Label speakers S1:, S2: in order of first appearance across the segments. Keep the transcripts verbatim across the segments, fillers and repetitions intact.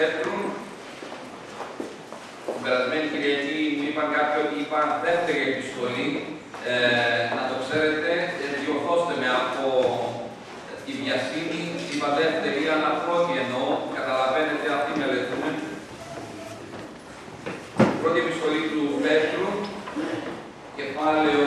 S1: Πέτρου. Την περασμένη Κυριακή μου είπαν κάποιοι ότι είπα δεύτερη επιστολή. Ε, να το ξέρετε, ε, διορθώστε με από τη βιασύνη, είπα δεύτερη, αλλά πρώτη εννοώ, καταλαβαίνετε, αυτοί μελετούν. Πρώτη επιστολή του Πέτρου, κεφάλαιο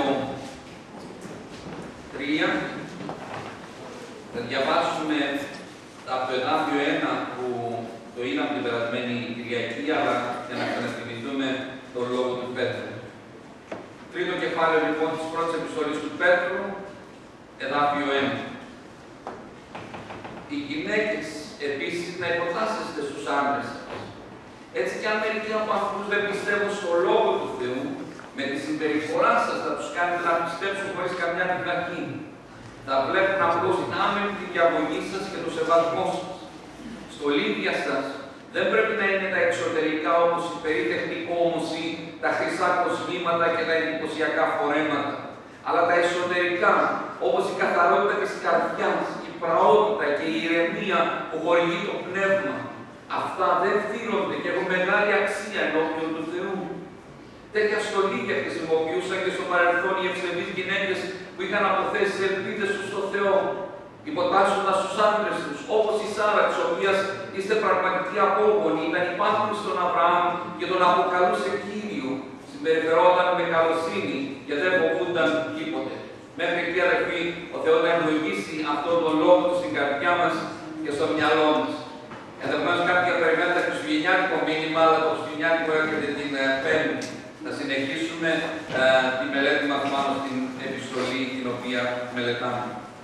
S1: τρία. Θα διαβάσουμε από το εδάφιο ένα που το είδαμε την περασμένη Κυριακή, αλλά για να ξαναθυμηθούμε τον λόγο του Πέτρου. Τρίτο κεφάλαιο λοιπόν της πρώτης επιστολής του Πέτρου, εδάφιο ένα. Οι γυναίκες επίσης να υποτάσσεστε στους άντρες σας. Έτσι κι αν μερικοί από αυτούς δεν πιστεύουν στο λόγο του Θεού, με τη συμπεριφορά σας θα τους κάνετε να πιστέψουν χωρίς καμιά διδαχή. Θα βλέπουν απλώς την άμενη τη διαγωγή σας και το σεβασμό σας. Στολίδια σας δεν πρέπει να είναι τα εξωτερικά όπως η περίτεχνη κόμωση, τα χρυσά κοσμήματα και τα εντυπωσιακά φορέματα, αλλά τα εσωτερικά, όπως η καθαρότητα της καρδιάς, η πραότητα και η ηρεμία που χορηγεί το πνεύμα. Αυτά δεν φθήρονται και έχουν μεγάλη αξία ενώπιον του Θεού. Τέτοια στολίδια χρησιμοποιούσαν και στο παρελθόν οι ευσεβείς γυναίκες που είχαν αποθέσει τις ελπίδες τους στο Θεό, υποτάσσοντας τους άντρες τους, όπως η Σάρα, της οποίας είστε πραγματικοί απόγονοι, ήταν υπάκουοι στον Αβραάμ και τον αποκαλούσε Κύριο. Συμπεριφερόταν με καλοσύνη και δεν φοβούνταν τίποτε. Μέχρι εκεί, αδελφοί, ο Θεός να ευλογήσει αυτόν τον λόγο του στην καρδιά μας και στο μυαλό μας. Ενδεχομένως κάποιοι περιμένουν το χριστουγεννιάτικο μήνυμα, αλλά το χριστουγεννιάτικο έρχεται την Πέμπτη. Θα συνεχίσουμε ε, τη μελέτη μας πάνω στην επιστολή την οποία μελετάμε.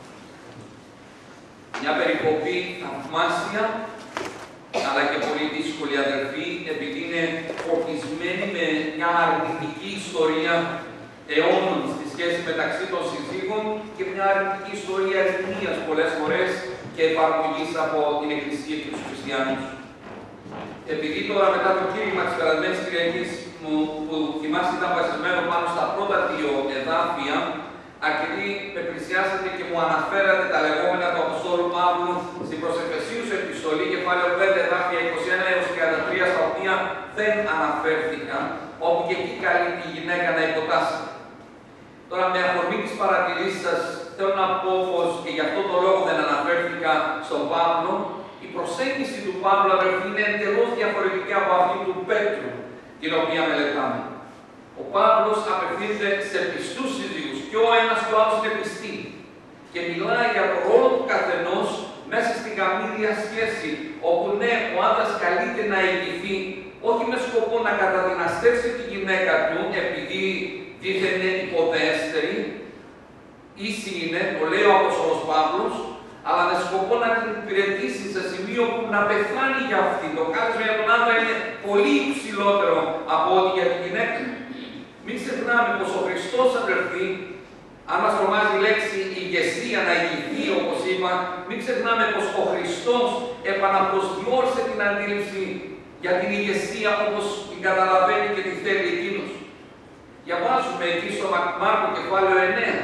S1: Μια περικοπή θαυμάσια, αλλά και πολύ δύσκολη, αδελφοί, επειδή είναι φορτισμένη με μια αρνητική ιστορία αιώνων στη σχέση μεταξύ των συζύγων και μια αρνητική ιστορία ερμηνείας πολλές φορές και εφαρμογής από την Εκκλησία και τους χριστιανούς. Επειδή τώρα μετά το κήρυγμα της περασμένης Κυριακής μου, που θυμάστε ήταν βασισμένο πάνω στα πρώτα δύο εδάφια, αρκετοί με πλησιάσατε και μου αναφέρατε τα λεγόμενα του Αποστόλου Παύλου στην προς Εφεσίους επιστολή, κεφάλαιο πέντε, εδάφια είκοσι ένα έως τριάντα τρία, στα οποία δεν αναφέρθηκαν, όπου και εκεί καλεί τη γυναίκα να υποτάσσεται. Τώρα, με αφορμή της παρατηρήσης σας, θέλω να πω πως και γι' αυτό το λόγο δεν αναφέρθηκα στον Παύλο. Η προσέγγιση του Παύλου, αδελφοί, είναι εντελώς διαφορετική από αυτή του Πέτρου, την οποία μελετάμε. Ο Παύλος απευθύνεται σε πιστούς συζύγους, και ο ένας και ο άλλος είναι πιστοί. Και μιλάει για το ρόλο του καθενός μέσα στην γαμήλια σχέση, όπου ναι, ο άντρας καλείται να ηγηθεί, όχι με σκοπό να καταδυναστεύσει τη γυναίκα του, επειδή δίθεν είναι υποδέστερη, ίση είναι, το λέει ο Απόστολος Παύλος, αλλά με σκοπό να την υπηρετήσει σε σημείο που να πεθάνει για αυτή. Το κάλεσμα για τον άντρα είναι πολύ υψηλότερο από ό,τι για την γυναίκα. Μην ξεχνάμε πως ο Χριστός, αδελφοί, αν μας τρομάζει η λέξη ηγεσία, να ηγηθεί, όπως είπα, μην ξεχνάμε πως ο Χριστός επαναπροσδιορίσε την αντίληψη για την ηγεσία όπως την καταλαβαίνει και τη θέλει εκείνος. Διαβάζουμε εκεί στο Μάρκο κεφάλαιο εννέα.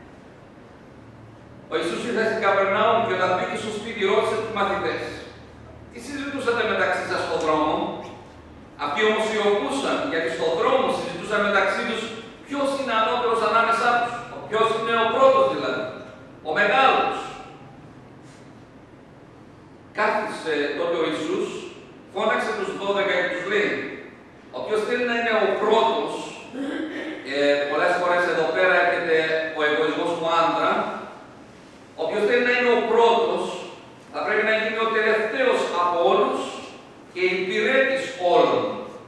S1: Ο Ιησούς ήρθε στην Καπερνάουμ και όταν μπήκε στο σπίτι ρώτησε τους μαθητές: τι συζητούσατε μεταξύ σας στον δρόμο? Αυτοί όμως σιωπούσαν, γιατί στον δρόμο συζητούσαν μεταξύ τους ποιος είναι ανώτερος ανάμεσά τους. Ποιος είναι ο πρώτος δηλαδή, ο μεγάλος. Κάθισε τότε ο Ιησούς, φώναξε τους δώδεκα και τους λέει: όποιος θέλει να είναι ο πρώτος, ε, πολλές φορές εδώ πέρα έρχεται ο εγωισμός του άντρα, όποιος θέλει να είναι ο πρώτος, θα πρέπει να γίνει ο τελευταίος από όλους και υπηρέτης όλων.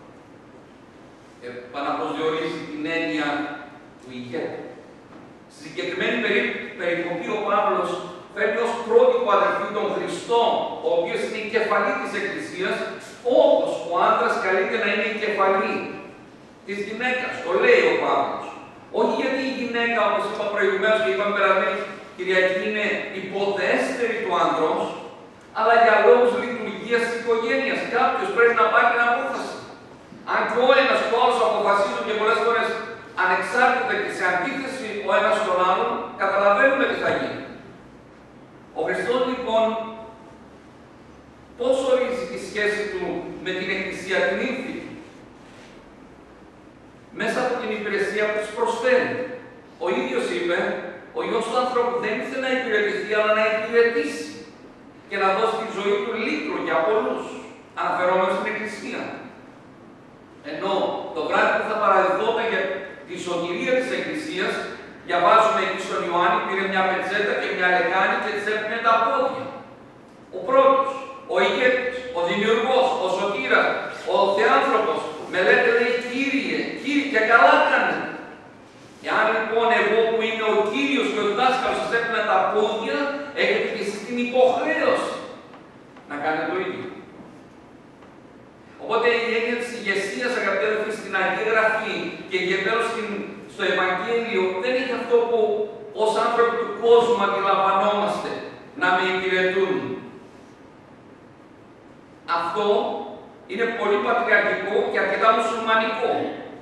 S1: Επαναπροσδιορίζει την έννοια του ηγέτη. Στη συγκεκριμένη περικοπή ο Παύλος φέρνει ως πρότυπο, αδελφοί, τον Χριστό, ο οποίος είναι η κεφαλή της Εκκλησίας, όπως ο άντρας καλείται να είναι η κεφαλή της γυναίκας. Το λέει ο Παύλος. Όχι γιατί η γυναίκα, όπως είπα προηγουμένως και είπαμε περασμένη Κυριακή, είναι υποδέστερη του άντρος, αλλά για λόγους λειτουργίας της οικογένειας. Κάποιος πρέπει να πάρει την απόφαση. Αν και ο ένας και ο άλλος αποφασίζουν και πολλές φορές ανεξάρτητα και σε αντίθεση ο ένας στον άλλον, καταλαβαίνουμε τι θα γίνει. Ο Χριστός λοιπόν πώς ορίζει τη σχέση του με την Εκκλησία την ύφη. Μέσα από την υπηρεσία που της προσφέρει. Ο ίδιος είπε, ο Υιός του ανθρώπου δεν ήθελε να υπηρετηθεί, αλλά να υπηρετήσει και να δώσει τη ζωή του λύτρο για πολλούς, αναφερόμενος στην Εκκλησία. Ενώ το βράδυ που θα παραδιδόταν για τη σωτηρία της Εκκλησίας, διαβάζουμε εκεί στον Ιωάννη, πήρε μια πετσέτα και μια λεκάνη και της έπαιρνε τα πόδια. Ο πρώτος, ο ηγέτης, ο δημιουργός, ο σωτήρας, ο θεάνθρωπος, με λέτε λέει Κύριε, Κύριε, και καλά κάνει. Εάν λοιπόν εγώ που είμαι ο Κύριος και ο δάσκαλος σας έπαιρνα τα πόδια, έχετε και εσείς την υποχρέωση να κάνετε το ίδιο. Οπότε η έννοια της ηγεσίας, αγαπητοί αδελφοί, στην Αγία Γραφή και ιδιαίτερα στο Ευαγγέλιο δεν έχει αυτό που ως άνθρωποι του κόσμου αντιλαμβανόμαστε, να με υπηρετούν. Αυτό είναι πολύ πατριαρχικό και αρκετά μουσουλμανικό.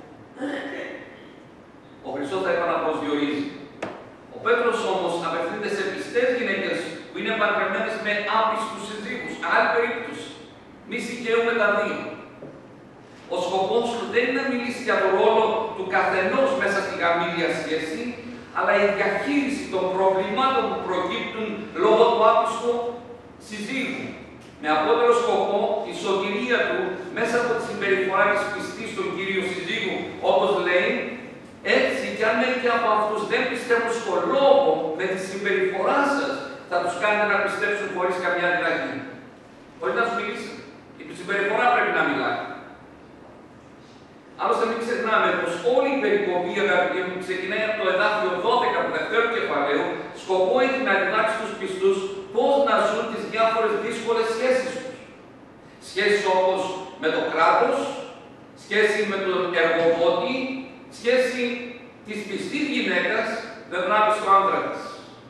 S1: Ο Χριστός θα επαναπροσδιορίζει. Ο Πέτρος όμως απευθύνεται σε πιστές γυναίκες που είναι παντρεμένες με άπιστους συζύγους. Άλλη περίπτωση. Μη συγχαίουμε τα δύο. Ο σκοπός του δεν είναι να μιλήσει για τον ρόλο του καθενός μέσα στη γαμήλια σχέση, αλλά η διαχείριση των προβλημάτων που προκύπτουν λόγω του άπιστου συζύγου. Με απότερο σκοπό τη σωτηρία του μέσα από τη συμπεριφορά της πιστής στον Κύριο συζύγου, όπως λέει, έτσι κι αν μερικοί από αυτούς δεν πιστεύουν στο λόγο, με τη συμπεριφορά σας θα τους κάνετε να πιστέψουν χωρίς καμιά διδαχή. Χωρίς να τους μιλήσει. Η συμπεριφορά πρέπει να μιλάει. Άλλωστε, μην ξεχνάμε πως όλη η περικοπή, αγαπητοί μου, ξεκινάει από το εδάφιο δώδεκα του δευτέρου κεφαλαίου, σκοπό έχει να διδάξει τους πιστούς πώς να ζουν τις διάφορες δύσκολες σχέσεις τους. Σχέσεις όπως με το κράτος, σχέση με τον εργοδότη, σχέση της πιστής γυναίκας με τον άπιστο άντρα της.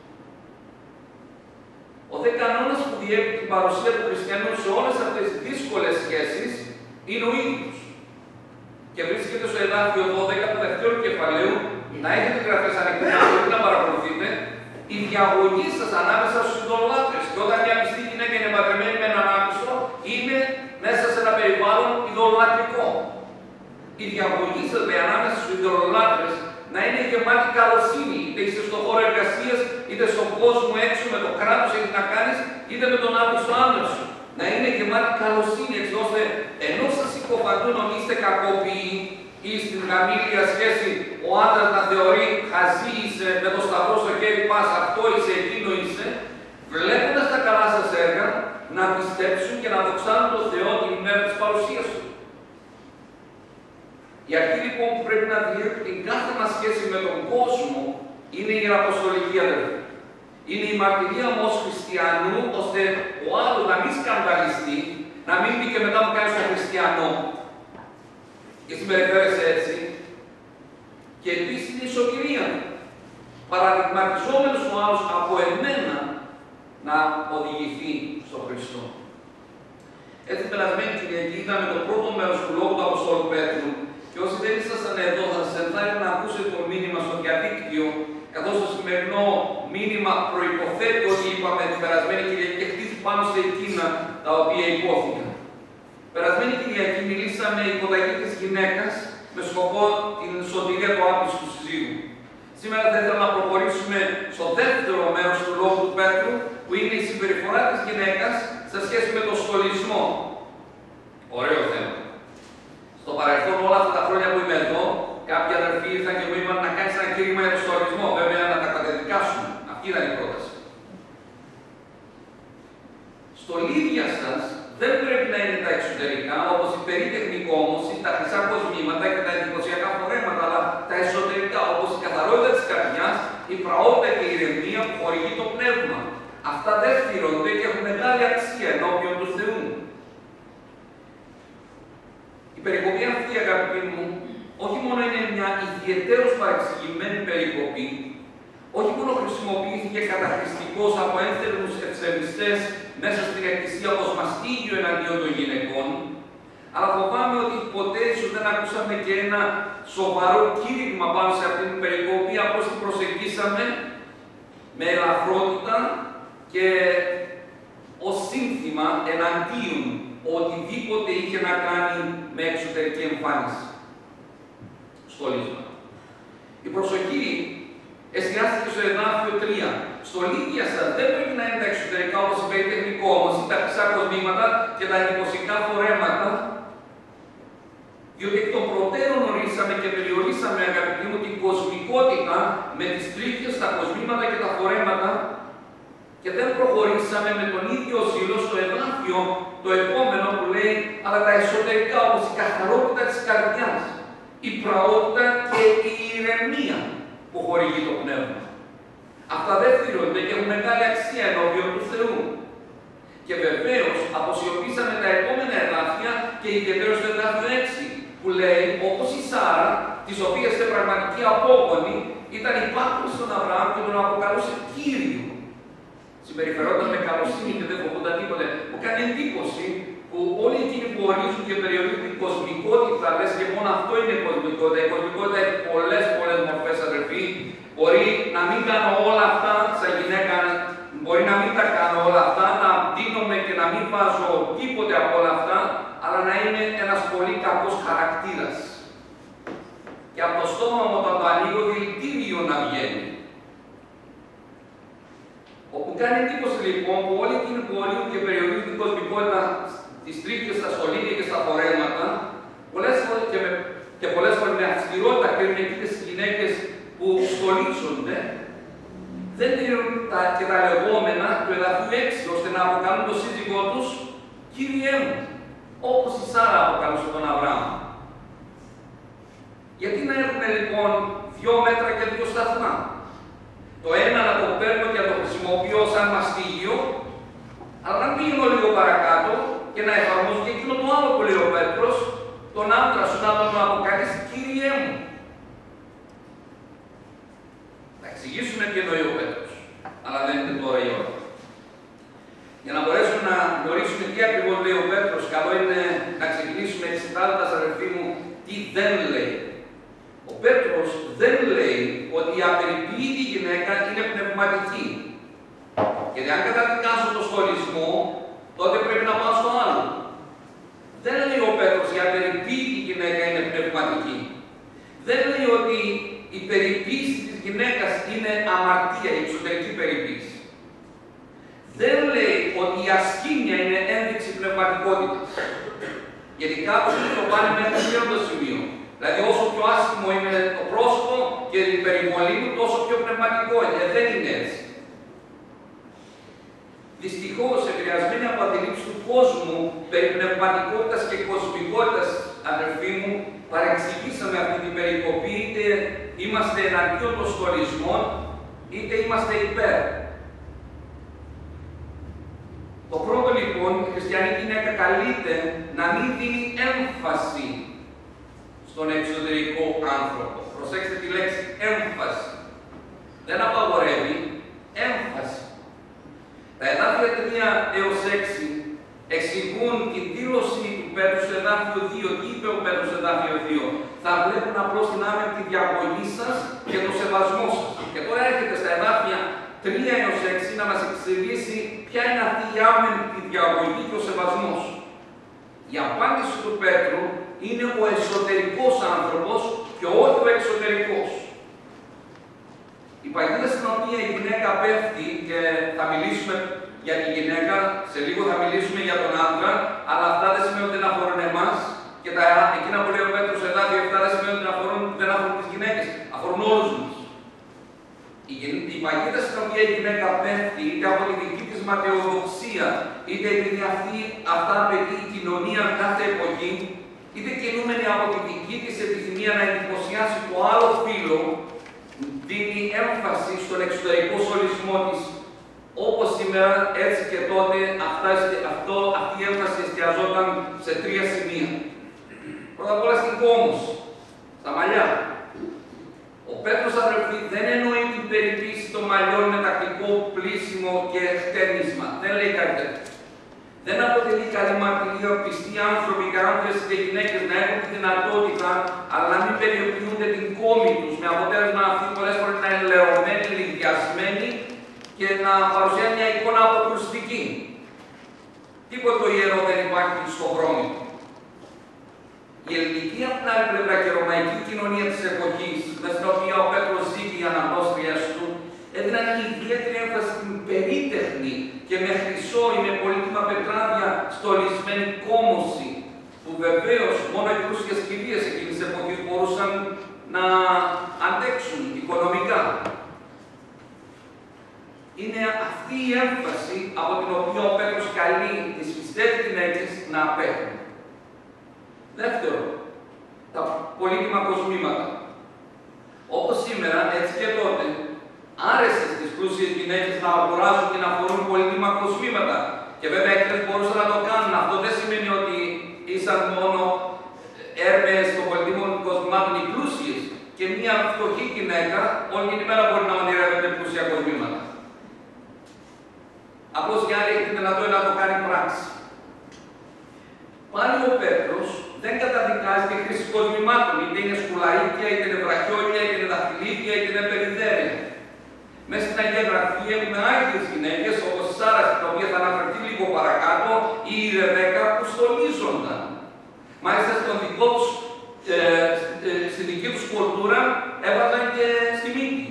S1: Ο δε κανόνας που διέπει την παρουσία του χριστιανού σε όλες αυτές τις δύσκολες σχέσεις είναι ο ίδιος. Και βρίσκεται στο εδάφιο δώδεκα του δευτέρου κεφαλαίου, να έχετε γραφές ανοιχτές, να να παρακολουθείτε, η διαγωγή σας ανάμεσα στους ειδωλολάτρες. Και όταν μια πιστή γυναίκα είναι παντρεμένη με έναν άπιστο, είναι μέσα σε ένα περιβάλλον ειδωλολατρικό. Η διαγωγή σας λέει ανάμεσα στους ειδωλολάτρες να είναι γεμάτη καλοσύνη, είτε είσαι στον χώρο εργασίας, είτε στον κόσμο έξω με το κράτος έχει να κάνεις, είτε με τον άπιστο άντρα σου. Να είναι γεμάτη καλοσύνη, έτσι ώστε ενώ σας υποφαντούν ότι είστε κακοποιοί ή στην γαμήλια σχέση ο άντρας να θεωρεί χαζή είσαι, με το σταυρό στο χέρι πας, αυτό είσαι, εκείνο είσαι, βλέποντας τα καλά σας έργα, να πιστέψουν και να δοξάνουν τον Θεό την ημέρα της παρουσίας του. Η αρχή λοιπόν που πρέπει να διέπει την κάθε μας σχέση με τον κόσμο είναι η ιεραποστολική αδελφή. Είναι η μαρτυρία μου ως χριστιανού, ώστε ο άλλος να μην σκανδαλιστεί, να μην πει και μετά μου κάνεις τον χριστιανό και συμπεριφέρεσαι έτσι. Και επίσης είναι η σωτηρία μου. Παραδειγματιζόμενος ο άλλος από εμένα να οδηγηθεί στον Χριστό. Έτσι, περασμένη Κυριακή είδαμε το πρώτο μέρος του λόγου του Αποστόλου Πέτρου. Και όσοι δεν ήσασταν εδώ, θα σας ενθάρρυνω να ακούσετε το μήνυμα στο διαδίκτυο, καθώς το σημερινό μήνυμα προϋποθέτει ότι είπαμε την περασμένη Κυριακή και χτίζει πάνω σε εκείνα τα οποία υπόθηκαν. Περασμένη Κυριακή μιλήσαμε υποταγή της γυναίκας με σκοπό την σωτηρία του άπιστου συζύγου. Σήμερα θα ήθελα να προχωρήσουμε στο δεύτερο μέρος του λόγου του Πέτρου, που είναι η συμπεριφορά της γυναίκας σε σχέση με τον στολισμό. Ωραίο θέμα. Στο παρελθόν, όλα αυτά τα χρόνια που είμαι εδώ, κάποιοι αδερφοί ήρθαν και μου είπαν να κάνεις ένα κήρυγμα για τον στολισμό. Βέβαια, να τα καταδικάσουν. Αυτή ήταν η πρόταση. Στολίδια σας δεν πρέπει να είναι τα εξωτερικά, όπως η περίτεχνη όμως, τα χρυσά κοσμήματα και τα εντυπωσιακά φορέματα, αλλά τα εσωτερικά, όπως η καθαρότητα της καρδιάς, η πραότητα και η ηρεμία που χορηγεί το πνεύμα. Αυτά δεν φτύρονται και έχουν μεγάλη αξία ενώπιον του Θεού. Η περικοπή αυτή, αγαπητοί μου, όχι μόνο είναι μια ιδιαιτέρως παρεξηγημένη περικοπή, όχι μόνο χρησιμοποιήθηκε καταχρηστικώς από ένθερμους εξτρεμιστές μέσα στην Εκκλησία ως μαστίγιο εναντίον των γυναικών, αλλά φοβάμαι ότι ποτέ ίσως δεν ακούσαμε και ένα σοβαρό κήρυγμα πάνω σε αυτήν την περικοπή, απλώς την προσεγγίσαμε με ελαφρότητα και ως σύνθημα πρόσχημα εναντίον οτιδήποτε είχε να κάνει με εξωτερική εμφάνιση. Στολίσμα. Η προσοχή εστιάστηκε στο εδάφιο τρία. Στολίδια σας δεν πρέπει να είναι τα εξωτερικά όπως η περιτεχνικό, όμως ή τα χρυσά κοσμήματα και τα εντυπωσιακά φορέματα, διότι εκ των προτέρων ορίσαμε και περιορίσαμε, αγαπητοί μου, την κοσμικότητα με τις τρίχες, τα κοσμήματα και τα φορέματα και δεν προχωρήσαμε με τον ίδιο ζήλο στο εδάφιο το επόμενο που λέει αλλά τα εσωτερικά όπως η καθαρότητα της καρδιάς, η πραότητα και η ηρεμία που χορηγεί το πνεύμα. Αυτά δεν φτηρούνται και έχουν μεγάλη αξία ενώπιον του Θεού. Και βεβαίως αποσιωπήσαμε τα επόμενα εδάφια και ιδιαίτερα στο εδάφιο έξι, που λέει όπως η Σάρα, της οποίας είναι πραγματική απόγονη, ήταν υπάκουη στον Αβραάμ και τον αποκαλούσε Κύριο. Συμπεριφερόταν με καλοσύνη και δεν φοβόταν τίποτε. Μου κάνει εντύπωση που όλοι εκείνοι που ορίζουν και περιορίζουν την κοσμικότητα, λες και μόνο αυτό είναι η κοσμικότητα. Η κοσμικότητα έχει πολλές πολλές μορφές, αδερφοί. Μπορεί να μην κάνω όλα αυτά σαν γυναίκα, μπορεί να μην τα κάνω όλα αυτά, να δίνομαι και να μην βάζω τίποτε από όλα αυτά, αλλά να είμαι ένας πολύ κακός χαρακτήρας. Και από το στόμα μου όταν το ανοίγω, δηλητήριο να βγαίνει. Όπου κάνει εντύπωση λοιπόν που όλοι εκείνοι που ορίζουν και περιορίζουν την κοσμικότητα στις τρίχες, στα στολίδια και στα φορέματα, πολλές φορές και, με, και πολλές φορές με αυστηρότητα κρίνουν εκείνες τις γυναίκες που στολίζονται, δεν τηρούν τα, και τα λεγόμενα του εδαφίου έξι, ώστε να αποκαλούν τον σύζυγό τους Κύριέ μου, όπως η Σάρα αποκαλούσε τον Αβραάμ. Γιατί να έχουν λοιπόν δυο μέτρα και δύο σταθμά. Το ένα να το παίρνω και να το χρησιμοποιώ σαν μαστίγιο, αλλά να πήγαινω λίγο παρακάτω και να εφαρμόζω και εκείνο το άλλο που λέει ο Πέτρος, τον άντρα σου να τον αποκαλείς Κύριέ μου. Θα εξηγήσουμε τι εννοεί ο Πέτρος, αλλά δεν είναι τώρα η ώρα. Για να μπορέσουμε να γνωρίσουμε τι ακριβώς λέει ο Πέτρος, καλό είναι να ξεκινήσουμε εξετάζοντας, αδερφοί μου, τι δεν λέει. Ο Πέτρος δεν λέει ότι η απεριποίητη γυναίκα είναι πνευματική. Γιατί αν καταδικάσω το στολισμό, τότε πρέπει να πάω στο άλλο. Δεν λέει ο Πέτρος η απεριποίητη γυναίκα είναι πνευματική. Δεν λέει ότι η περιποίηση της γυναίκας είναι αμαρτία, η εξωτερική περιποίηση. Δεν λέει ότι η ασκήνια είναι ένδειξη πνευματικότητας. Γιατί κάποιοι το πάνε μέχρι αυτό το σημείο. Δηλαδή, όσο πιο άσχημο είναι το πρόσωπο και η περιβολή του, τόσο πιο πνευματικό είναι. Δεν είναι έτσι. Δυστυχώς, επηρεασμένοι από αντιλήψεις του κόσμου περί πνευματικότητας και κοσμικότητας, αδερφοί μου, παρεξηγήσαμε αυτή την περικοπή, είτε είμαστε εναντίον των στολισμών, είτε είμαστε υπέρ. Το πρώτο λοιπόν, η χριστιανή γυναίκα καλείται να μην δίνει έμφαση στον εξωτερικό άνθρωπο. Προσέξτε τη λέξη έμφαση. Δεν απαγορεύει, έμφαση. Τα εδάφια τρία έως έξι εξηγούν την δήλωση του Πέτρου στο εδάφιο δύο. Τι είπε ο Πέτρος στο εδάφιο δύο? Θα βλέπουν απλώς την άμεμπτη διαγωγή σας και το σεβασμό σας. Και τώρα έρχεται στα εδάφια τρία έως έξι να μας εξηγήσει ποια είναι αυτή η άμεμπτη διαγωγή και ο σεβασμός. Η απάντηση του Πέτρου είναι ο εσωτερικός άνθρωπος και όχι ο εξωτερικός. Η παγίδα στην οποία η γυναίκα πέφτει, και θα μιλήσουμε για τη γυναίκα, σε λίγο θα μιλήσουμε για τον άντρα, αλλά αυτά δεν σημαίνουν ότι δεν αφορούν εμάς, και τα, εκείνα που λέει ο Πέτρος εδάφιο επτά δεν σημαίνουν ότι δεν αφορούν, δεν αφορούν τις γυναίκες, αφορούν όλους μας. Η, η παγίδα στην οποία η γυναίκα πέφτει, είτε από τη δική της ματαιοδοξία, είτε επειδή αυτή, αυτά απαιτεί η κοινωνία κάθε εποχή, είτε κινούμενη από τη δική της επιθυμία να εντυπωσιάσει το άλλο φύλο, δίνει έμφαση στον εξωτερικό στολισμό της. Όπως σήμερα, έτσι και τότε, αυτά, αυτό, αυτή η έμφαση εστιαζόταν σε τρία σημεία. Πρώτα απ' όλα στην κόμωση, στα μαλλιά. Ο Πέτρος, αδερφοί, δεν εννοεί την περιποίηση των μαλλιών με τακτικό πλήσιμο και χτένισμα. Δεν λέει κάτι τέτοιο. Δεν αποτελεί καλή μαρτυρία πιστοί άνθρωποι και άντρες και γυναίκες να έχουν τη δυνατότητα, αλλά να μην περιοποιούνται την κόμη τους, με αποτέλεσμα αυτοί πολλές φορές να είναι λερωμένοι, λυγιασμένοι και να παρουσιάζει μια εικόνα αποκρουστική. Τίποτα ιερό δεν υπάρχει στο βρώμικο. Η ελληνική, από την άλλη πλευρά, και η ρωμαϊκή κοινωνία της εποχής, με στην οποία ο Πέτρος ζει και οι αναπόστριες του, έδιναν ιδιαίτερη έμφαση στην περίτεχνη και με χρυσό ή με πολύτιμα πετράδια στολισμένη κόμωση, που βεβαίως μόνο οι πλούσιες κυρίες εκείνης της εποχής μπορούσαν να αντέξουν οικονομικά. Είναι αυτή η έμφαση από την οποία ο Πέτρος καλεί τις πιστές γυναίκες να απέχουν. Δεύτερο, τα πολύτιμα κοσμήματα. Όπως σήμερα, έτσι και τότε, άρεσε στις πλούσιες γυναίκες να αγοράζουν και να φορούν πολύτιμα κοσμήματα. Και βέβαια εκείνες μπορούσαν να το κάνουν. Αυτό δεν σημαίνει ότι ήσαν μόνο έρμεες των πολύτιμων κοσμημάτων οι πλούσιες. Και μια φτωχή γυναίκα όλη την ημέρα μπορεί να ονειρεύεται πλούσια κοσμήματα. Απλώς για άλλη έχει την δυνατότητα να το κάνει πράξη. Πάλι ο Πέτρος δεν καταδικάζει τη χρήση κοσμημάτων, είτε είναι σκουλαρίκια, είτε είναι βραχιόλια, είτε είναι δαχτυλίδια, είτε είναι περιδέρια. Μέσα στην Αγία Γραφή έχουμε άγιες γυναίκες, όπως η Σάρα, στην οποία θα αναφερθεί λίγο παρακάτω, ή η Ρεβέκα, που στολίζονταν. Μάλιστα στον δικό τους, ε, ε, στην δική τους κουλτούρα έβαζαν και στη μύτη.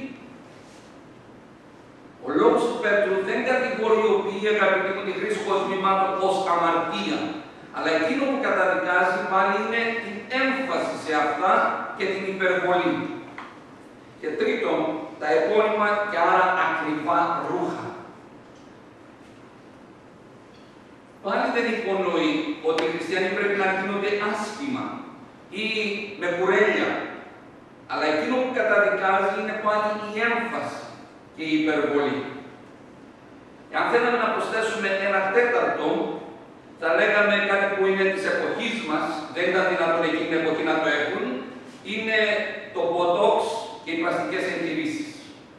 S1: Ο λόγος του Πέτρου δεν κατηγοριοποιεί, αγαπητοί μου, τη χρήση κοσμημάτων ως αμαρτία. Αλλά εκείνο που καταδικάζει πάλι είναι την έμφαση σε αυτά και την υπερβολή. Και τρίτον, τα επώνυμα και άρα ακριβά ρούχα. Πάλι δεν υπονοεί ότι οι χριστιανοί πρέπει να γίνονται άσχημα ή με κουρέλια. Αλλά εκείνο που καταδικάζει είναι πάλι η έμφαση και η υπερβολή. Και αν θέλαμε να προσθέσουμε ένα τέταρτο, θα λέγαμε κάτι που είναι της εποχής μας, δεν ήταν δυνατόν εκείνη την εποχή να το έχουν, είναι το μποτόξ και οι πλαστικές εγχειρήσεις.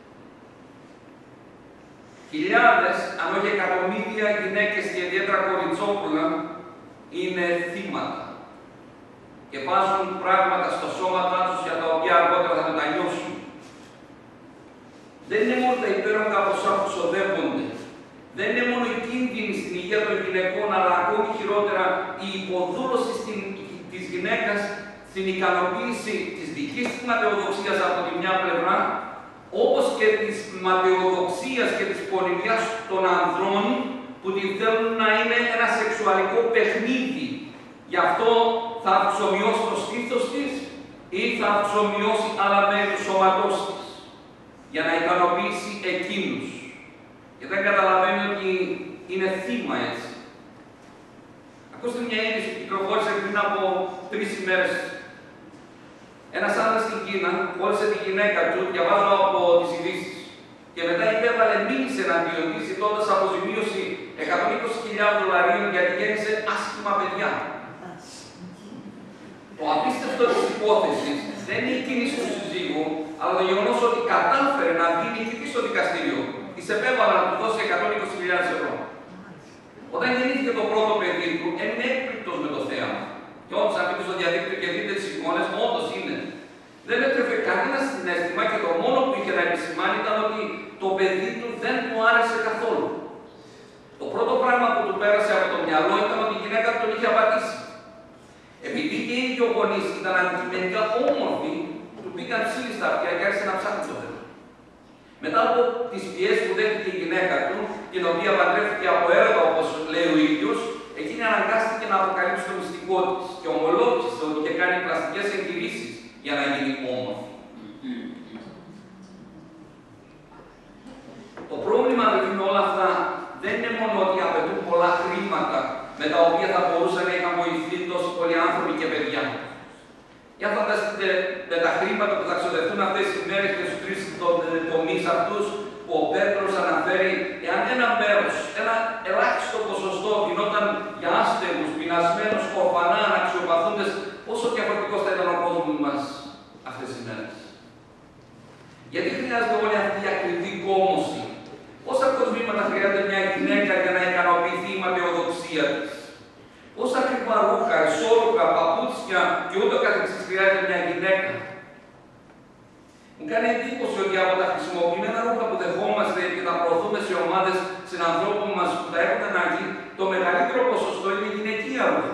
S1: Χιλιάδες, αν όχι εκατομμύρια γυναίκες και ιδιαίτερα κοριτσόπουλα, είναι θύματα και βάζουν πράγματα στο σώματά τους για τα οποία αργότερα θα μετανιώσουν. Δεν είναι μόνο τα υπέροχα ποσά που ξοδεύονται. Δεν είναι μόνο οι κίνδυνοι στην υγεία των γυναικών, αλλά ακόμη χειρότερα η υποδούλωση στην, της γυναίκας στην ικανοποίηση της δικής της ματαιοδοξίας από τη μια πλευρά, όπως και της ματαιοδοξίας και της πονηριάς των ανδρών που τη θέλουν να είναι ένα σεξουαλικό παιχνίδι. Γι' αυτό θα αυξομοιώσει το στήθος της ή θα αυξομοιώσει άλλα μέρη του σώματός της για να ικανοποιήσει εκείνους. Και δεν καταλαβαίνει ότι είναι θύμα έτσι. Ακούστε μια είδηση που κυκλοφόρησε πριν από τρεις ημέρες. Ένας άντρας στην Κίνα κόλλησε τη γυναίκα του, διαβάζω από τις ειδήσεις, και μετά υπέβαλε μήνυση εναντίον της, ζητώντας αποζημίωση εκατόν είκοσι χιλιάδες δολαρίων γιατί γέννησε άσχημα παιδιά. Το απίστευτο της υπόθεσης δεν είναι η κίνηση του συζύγου, αλλά το γεγονός ότι κατάφερε να βγει νικητή στο δικαστήριο. Της επέβαλε να του δώσει εκατόν είκοσι χιλιάδες ευρώ. Όταν γεννήθηκε το πρώτο παιδί του, έμεινε έκπληκτος με το θέαμα. Και όντως, αν μπείτε στο διαδίκτυο και δείτε τις εικόνες, όντως είναι. Δεν έτρεφε κανένα συναίσθημα και το μόνο που είχε να επισημάνει ήταν ότι το παιδί του δεν του άρεσε καθόλου. Το πρώτο πράγμα που του πέρασε από το μυαλό ήταν ότι η γυναίκα του τον είχε απατήσει. Επειδή και οι δύο γονείς ήταν αντικειμενικά όμορφοι, του πήγαν ψήλοι στα αυτιά και άρχισε να ψάχνει το θέμα. Μετά από τις πιέσεις που δέχτηκε η γυναίκα του, την οποία παντρεύτηκε από έρωτα, όπως λέει ο ίδιος, εκείνη αναγκάστηκε να αποκαλύψει το μυστικό της και ομολόγησε ότι είχε κάνει πλαστικές εγχειρήσεις για να γίνει όμορφη. Το πρόβλημα δηλαδή με όλα αυτά δεν είναι μόνο ότι απαιτούν πολλά χρήματα με τα οποία θα μπορούσαν να είχαν βοηθεί τόσοι πολλοί άνθρωποι και παιδιά. Για φανταστείτε με τα χρήματα που θα ξοδευτούν αυτές τις μέρες και στους τρεις τομείς αυτούς που ο Πέτρος αναφέρει, εάν ένα μέρος, ένα ελάχιστο ποσοστό γινόταν για άστεγους, πεινασμένους, ορφανά, αναξιοπαθούντες, πόσο διαφορετικός θα ήταν ο κόσμος μας αυτές τις μέρες. Γιατί χρειάζεται όλη αυτή η ακριβή κόμωση? Πόσα κοσμήματα χρειάζεται μια γυναίκα για να ικανοποιηθεί η ματαιοδοξία της? Πόσα ακριβά ρούχα, ισόρροπα, παπούτσια και ούτω καθεξής χρειάζεται μια γυναίκα? Μου κάνει εντύπωση ότι από τα χρησιμοποιημένα ρούχα που δεχόμαστε και τα προωθούμε σε ομάδες συνανθρώπων μας που τα έχουν ανάγκη, το μεγαλύτερο ποσοστό είναι γυναικεία ρούχα.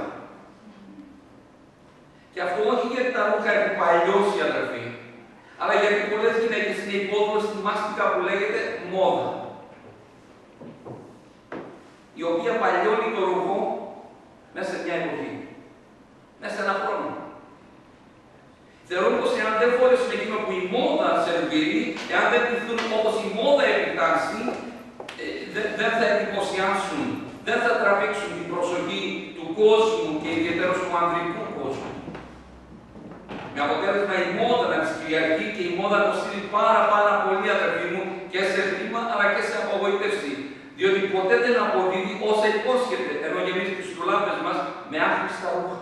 S1: Και αυτό όχι γιατί τα ρούχα έχουν παλιώσει, αδερφοί, αλλά γιατί πολλές γυναίκες είναι υπόδουλες στη μάστιγα που λέγεται μόδα, η οποία παλιώνει το ρούχο μέσα σε μια εποχή, μέσα σε ένα χρόνο. Θεωρούν πως εάν δεν φόρεσουν εκείνο που η μόδα σερβίρει, εάν δεν πληθούν όπως η μόδα επιτάσσει, δεν, δεν θα εντυπωσιάσουν, δεν θα τραβήξουν την προσοχή του κόσμου και ιδιαίτερα του ανδρικού κόσμου. Με αποτέλεσμα η μόδα να τις κυριαρχεί και η μόδα κοστίζει πάρα πάρα πολύ, αδερφοί μου, και σε χρήμα αλλά και σε απογοήτευση. Διότι ποτέ δεν αποδίδει όσα υπόσχεται, ενώ γεμίζει τους ντουλάπες μας με άχρηστα ρούχα.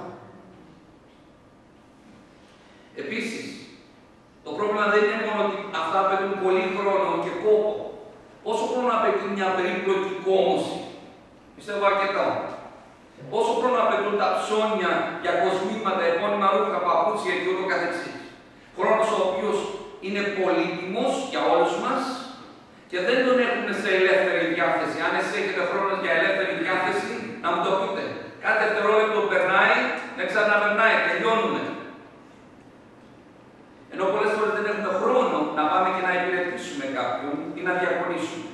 S1: Επίσης, το πρόβλημα δεν είναι μόνο ότι αυτά απαιτούν πολύ χρόνο και κόπο. Πόσο χρόνο απαιτεί μια περίπλοκη κόμωση, πιστεύω αρκετά. Πόσο χρόνο απαιτούν τα ψώνια για κοσμήματα, επώνυμα ρούχα, παπούτσια και ούτω καθεξής. Χρόνος ο οποίος είναι πολύτιμος για όλους μας και δεν τον έχουμε σε ελεύθερη διάθεση. Αν εσείς έχετε χρόνο για ελεύθερη διάθεση, να μου το πείτε. Κάθε δευτερόλεπτο περνάει, να ξαναπερνάει, τελειώνουμε. Ενώ πολλές φορές δεν έχουμε χρόνο να πάμε και να υπηρετήσουμε κάποιον ή να διακονήσουμε.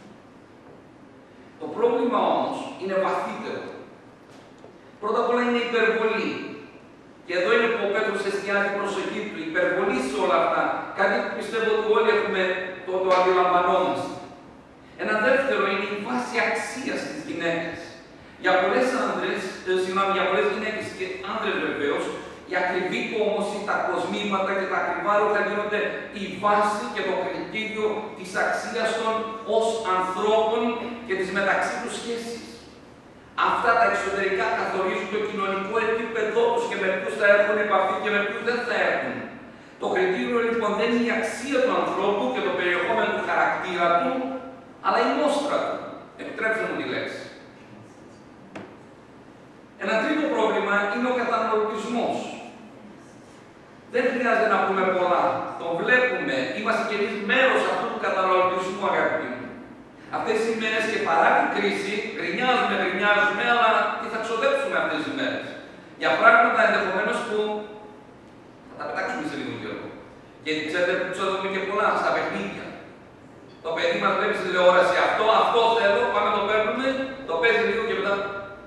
S1: Το πρόβλημα όμως είναι βαθύτερο. Πρώτα απ' όλα είναι η υπερβολή. Και εδώ είναι που ο Πέτρος εστιάζει την προσοχή του. Η υπερβολή σε όλα αυτά. Κάτι που πιστεύω ότι όλοι έχουμε το, το αντιλαμβανόμαστε. Ένα δεύτερο είναι η βάση αξίας της γυναίκας. Για πολλές άντρες, ε, συγγνώμη, για πολλές γυναίκες και άντρες βεβαίως, η ακριβή κόμωση, τα κοσμήματα και τα ακριβά ρούχα γίνονται η βάση και το κριτήριο της αξίας των ως ανθρώπων και της μεταξύ τους σχέσης. Αυτά τα εξωτερικά καθορίζουν το κοινωνικό επίπεδό τους και με ποιους θα έχουν επαφή και με ποιους δεν θα έχουν. Το κριτήριο λοιπόν δεν είναι η αξία του ανθρώπου και το περιεχόμενο του χαρακτήρα του, αλλά η μόστρα του. Επιτρέψτε μου τη λέξη. Ένα τρίτο πρόβλημα είναι ο καταναλωτισμός. Δεν χρειάζεται να πούμε πολλά. Τον βλέπουμε. Είμαστε κι εμείς μέρος αυτού του καταναλωτισμού, αγαπητοί μου. Αυτές οι μέρες και παρά την κρίση, γκρινιάζουμε, γκρινιάζουμε, αλλά τι θα ξοδέψουμε αυτές τις μέρες. Για πράγματα ενδεχομένως που θα τα πετάξουμε σε λίγο καιρό. Και ξέρετε που ξοδεύουμε και πολλά στα παιχνίδια. Το παιδί μας βλέπει στη τηλεόραση αυτό, αυτό θέλω, πάμε το παίρνουμε, το παίζει λίγο και μετά.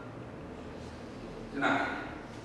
S1: Στην άκρη.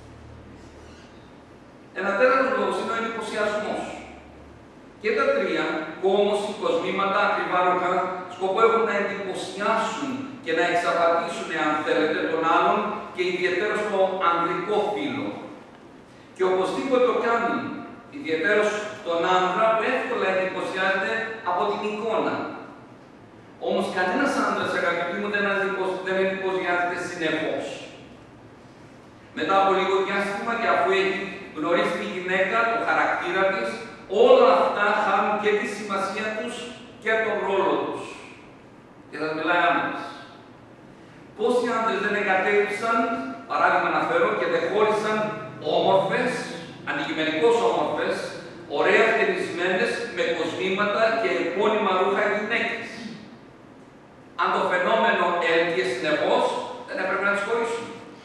S1: Ένα τέταρτος λόγος είναι ο εντυπωσιασμός. Και τα τρία, κόμωση, κοσμήματα, ακριβά ρούχα, σκοπό έχουν να εντυπωσιάσουν και να εξαπατήσουν, αν θέλετε, τον άλλον και ιδιαίτερα στο ανδρικό φύλο. Και οπωσδήποτε το κάνουν, ιδιαίτερα τον άντρα που εύκολα εντυπωσιάζεται από την εικόνα. Όμως κανένας άντρας, αγαπητοί μου, δεν εντυπωσιάζεται συνεχώς. Μετά από λίγο διάστημα και αφού έχει γνωρίσει τη γυναίκα, το χαρακτήρα της, όλα αυτά χάνουν και τη σημασία τους και τον ρόλο τους. Και θα μιλάει άντρες. Πόσοι άντρες δεν εγκατέλειψαν, παράδειγμα να φέρω, και δεν χώρισαν όμορφες, αντικειμενικώς όμορφες, ωραία ταινισμένες, με κοσμήματα και επώνυμα ρούχα γυναίκες. Αν το φαινόμενο έλκυε συνεχώς, δεν έπρεπε να τις χωρίσουν.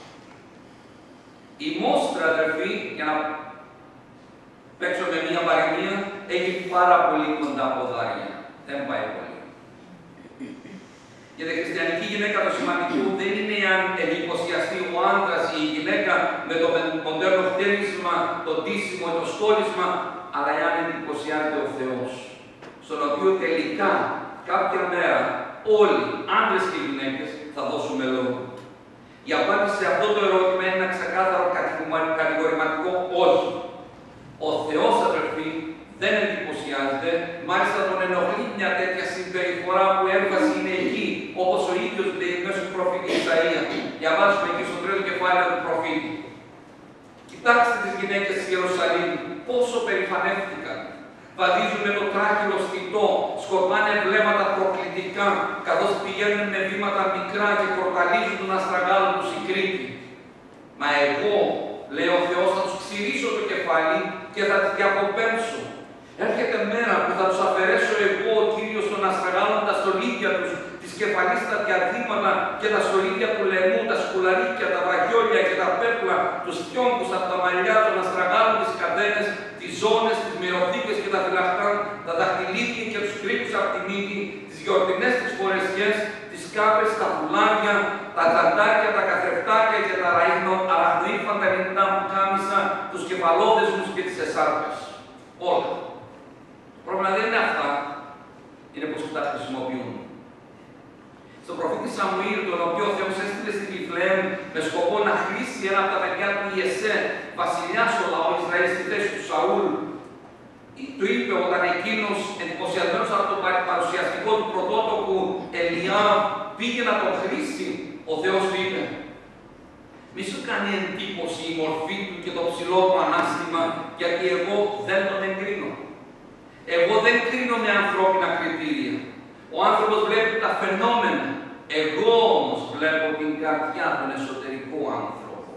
S1: Η μόστρα, αδερφοί, για να παίξω με μία παροιμία, έχει πάρα πολύ κοντά ποδάρια. Δεν πάει πολύ. Για τη χριστιανική γυναίκα το σημαντικό δεν είναι αν εντυπωσιαστεί ο άντρας ή η γυναίκα με το μοντέρνο χτένισμα, το ντύσιμο, το στόλισμα, αλλά εάν εντυπωσιάζεται ο Θεός, στον οποίο τελικά κάποια μέρα όλοι, άντρες και γυναίκες, θα δώσουμε λόγο. Η απάντηση σε αυτό το ερώτημα είναι ένα ξεκάθαρο κατηγορηματικό όχι. Ο Θεός, αδερφοί, δεν εντυπωσιάζεται, μάλιστα τον ενοχλεί μια τέτοια συμπεριφορά που έμφαση είναι εκεί, όπως ο ίδιος λέει μέσω του προφήτη Ισαΐα. Διαβάζουμε εκεί στο τρίτο κεφάλαιο του προφήτη. Κοιτάξτε τις γυναίκες της Ιερουσαλήμ, πόσο περηφανεύτηκαν. Βαδίζουν με το τράχυλο στιτό, σκορπάνε βλέμματα προκλητικά, καθώς πηγαίνουν με βήματα μικρά και προκαλίζουν τον αστραγάλο τους οι Κρήτοι. Μα εγώ, λέει ο Θεός, θα τους ξυρίσω το κεφάλι και θα τις διακοπέμψω. Έρχεται μέρα που θα τους αφαιρέσω εγώ, ο Κύριος, τον αστραγάλων, τα στολίδια τους, τις κεφαλής θα διαδήματα και τα στολίδια του λαιμού, τα σκουλαρίκια, τα βραχιόλια και τα πέπλα, τους θιόγκους από τα μαλλιά, των αστραγάλων, τις κατένες, τις ζώνες, τις μυρωθήκες και τα φυλαχτά, τα δαχτυλίδια και τους κρίκους από τη μύτη, τις γιορτινές τις φορεσιές, τις κάπες, τα πουλάρια, τα τζαντάκια, τα καθρεφτάκια και τα αραχνοήφαντα λιντά που κάμισα, τους κεφαλόδεσμους και τις εσάρπες. Όλα. Το πρόβλημα δεν είναι αυτά, είναι πως τα χρησιμοποιούν. Στον προφήτη Σαμουήλ, τον οποίο ο Θεός έστειλε στη Βιθλεέμ με σκοπό να χρήσει ένα από τα παιδιά του Ιεσέ, βασιλιά στο λαό Ισραήλ στη θέση του Σαούλ, του είπε όταν εκείνος, εντυπωσιασμένος από το παρουσιαστικό του πρωτότοκου Ελιάμ, πήγε να τον χρήσει, ο Θεός του είπε: μη σου κάνει εντύπωση η μορφή του και το ψηλό του ανάστημα, γιατί εγώ δεν τον εγκρίνω. Εγώ δεν κρίνω με ανθρώπινα κριτήρια. Ο άνθρωπος βλέπει τα φαινόμενα. Εγώ όμως βλέπω την καρδιά, τον εσωτερικό άνθρωπο.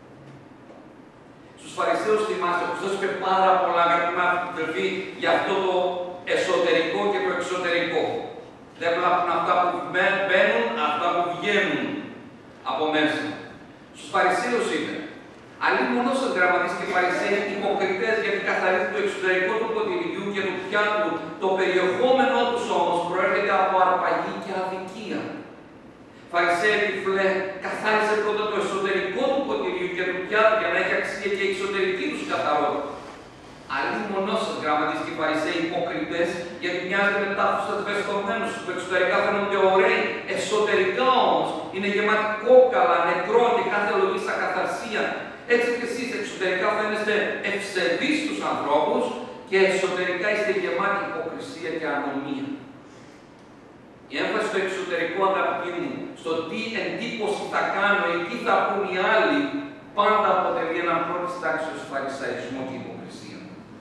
S1: Στους Φαρισαίους θυμάστε, ο Χριστός είπε πάρα πολλά αγαπητοί για αυτό το εσωτερικό και το εξωτερικό. Δεν βλέπουν αυτά που μπαίνουν, αυτά που βγαίνουν από μέσα. Στους Φαρισαίους είπε: αλλήμον όσες γραμματείς και Φαρισαίοι υποκριτές, γιατί καθαρίζει το εξωτερικό του ποτηριού και του πιάτου, το περιεχόμενό τους όμως προέρχεται από αρπαγή και αδικία. Φαρισαίοι επιφλέ, καθάρισε πρώτα το εσωτερικό του ποτηριού και του πιάτου για να έχει αξία και η εξωτερική τους καθαρότητα. Αλλήμον όσες γραμματείς και Φαρισαίοι υποκριτές, γιατί μοιάζεται με τάφους βεστομένους που εξωτερικά φαίνονται ωραίοι, εσωτερικά όμως είναι γεμάτοι κόκαλα, νεκρό και κάθε λογής ακαθαρσία. Έτσι και εσείς εξωτερικά φαίνεστε ευσεβείς στους ανθρώπους και εσωτερικά είστε γεμάτοι υποκρισία και ανομία. Η έμφαση στο εξωτερικό, αγαπητοί μου, στο τι εντύπωση θα κάνω ή τι θα πούν οι άλλοι, πάντα αποτελεί έναν πρώτη τάξης φαρισαϊσμό και υποκρισία.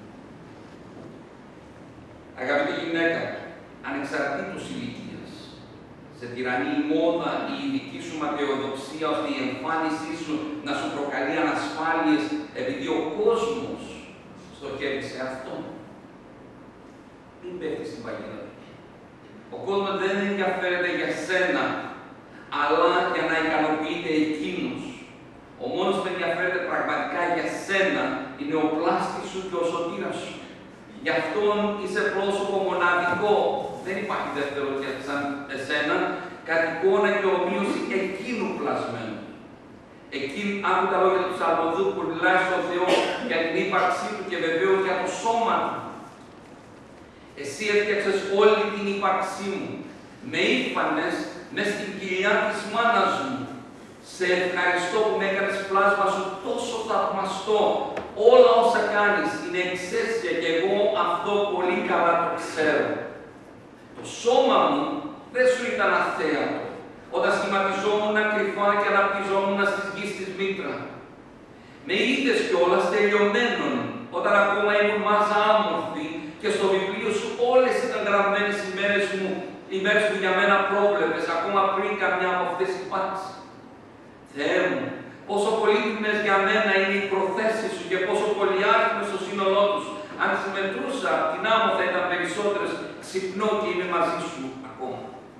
S1: Αγαπητή γυναίκα, ανεξαρτήτως ηλικίας, σε τυραννεί η μόδα, η ειδική σου ματαιοδοξία, ώστε η εμφάνισή σου να σου προκαλεί ανασφάλειες, επειδή ο κόσμος στοχεύει σε αυτό. Μην πέφτει στην παγίδα του. Ο κόσμος δεν ενδιαφέρεται για σένα, αλλά για να ικανοποιείται εκείνος. Ο μόνος που ενδιαφέρεται πραγματικά για σένα είναι ο πλάστης σου και ο σωτήρας σου. Γι' αυτόν είσαι πρόσωπο μοναδικό. Δεν υπάρχει δεύτερο για σαν εσένα, κατ' εικόνα και ομοίωση εκείνου πλασμένου. Εκείνη, άκου τα λόγια του Ψαλμοδού που μιλάει στον Θεό για την ύπαρξή του και βεβαίως για το σώμα του. Εσύ έφτιαξες όλη την ύπαρξή μου. Με ήρφανες μες στην κοιλιά της μάνας μου. Σε ευχαριστώ που με έκανες πλάσμα σου τόσο θαυμαστό. Όλα όσα κάνεις είναι εξαίσια και εγώ αυτό πολύ καλά το ξέρω. Το σώμα μου δεν σου ήταν αθέατο, όταν σχηματιζόμουν κρυφά και αναπτυζόμουν στις γης της μήτρα. Με είδες κιόλας τελειωμένον, όταν ακόμα ήμουν μάζα άμορφη και στο βιβλίο σου όλες ήταν γραμμένες οι μέρες μου, οι μέρες που για μένα πρόβλεπες, ακόμα πριν καμιά από αυτές υπάρξει. Θεέ μου, πόσο πολύτιμες για μένα είναι οι προθέσεις σου και πόσο πολυάριθμες στο σύνολό τους. Αν τις μετρούσα, την άμμο θα ήταν περισσότερες, ξυπνώ και είμαι μαζί σου ακόμα.